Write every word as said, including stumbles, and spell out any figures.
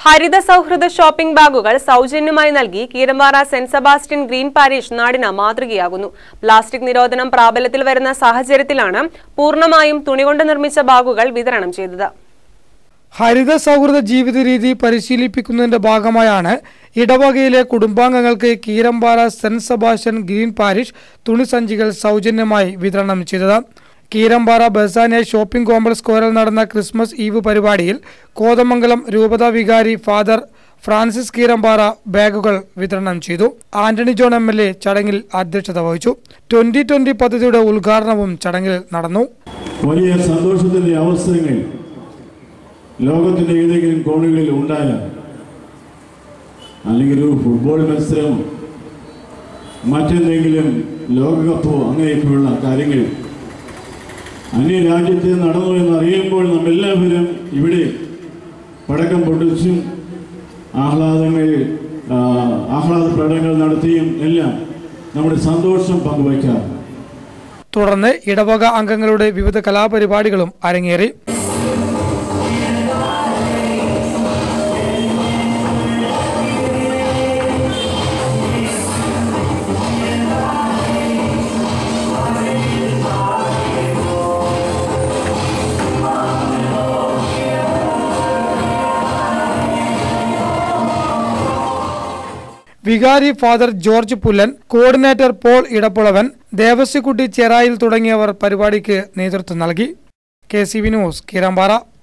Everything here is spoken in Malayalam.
ഹരിത സൗഹൃദ ഷോപ്പിംഗ് ബാഗുകൾ സൗജന്യമായി നൽകി Keerampara saint Sebastian green parish നാടിന് മാതൃകയാകുന്നു. പ്ലാസ്റ്റിക് നിരോധനം പ്രാബല്യത്തിൽ വരുന്ന സാഹചര്യത്തിലാണ് പൂർണ്ണമായും തുണികൊണ്ട് നിർമ്മിച്ച ബാഗുകൾ വിതരണം ചെയ്തത്. ഹരിത സൗഹൃദ ജീവിത രീതി പരിശീലിപ്പിക്കുന്നതിന്റെ ഭാഗമായാണ് ഇടവകയിലെ കുടുംബാംഗങ്ങൾക്ക് Keerampara saint Sebastian green parish തുണിസഞ്ചികൾ സൗജന്യമായി വിതരണം ചെയ്തത്. കീരമ്പാറ ബസാനെ ഷോപ്പിംഗ് കോംപ്ലക്സ് സ്ക്വയറിൽ നടന്ന ക്രിസ്മസ് ഈവ് പരിപാടിയിൽ കോതമംഗലം രൂപത വികാരി ഫാദർ ഫ്രാൻസിസ് കീരമ്പാറ ബാഗുകൾ വിതരണം ചെയ്തു. Antony John M L A ചടങ്ങിൽ അധ്യക്ഷത വഹിച്ചു. ട്വന്റി ട്വന്റി പദ്ധതിയുടെ ഉദ്ഘാടനവും ചടങ്ങിൽ നടന്നു. വലിയ സന്തോഷത്തിന്റെ അവസരങ്ങൾ ലോകത്തിന്റെ ഏതെങ്കിലും കോണുകളിൽ ഉണ്ടായാൽ, അല്ലെങ്കിൽ ഒരു ഫുട്ബോൾ മത്സരം, മറ്റെന്തെങ്കിലും ലോകകപ്പോ അങ്ങനെയൊക്കെയുള്ള കാര്യങ്ങൾ അന്യരാജ്യത്ത് നടന്നു എന്നറിയുമ്പോൾ നമ്മെല്ലാവരും ഇവിടെ പടക്കം പൊട്ടിച്ചും ആഹ്ലാദങ്ങൾ ആഹ്ലാദ പ്രകടനങ്ങൾ നടത്തിയും എല്ലാം നമ്മുടെ സന്തോഷം പങ്കുവയ്ക്കാം. തുടർന്ന് ഇടവക അംഗങ്ങളുടെ വിവിധ കലാപരിപാടികളും അരങ്ങേറി. വികാരി father George Pullan, coordinator Paul Edappulavan, Devassyakutty Cherayil തുടങ്ങിയവർ പരിപാടിക്ക് നേതൃത്വം നൽകി. K C V news, Keerampara.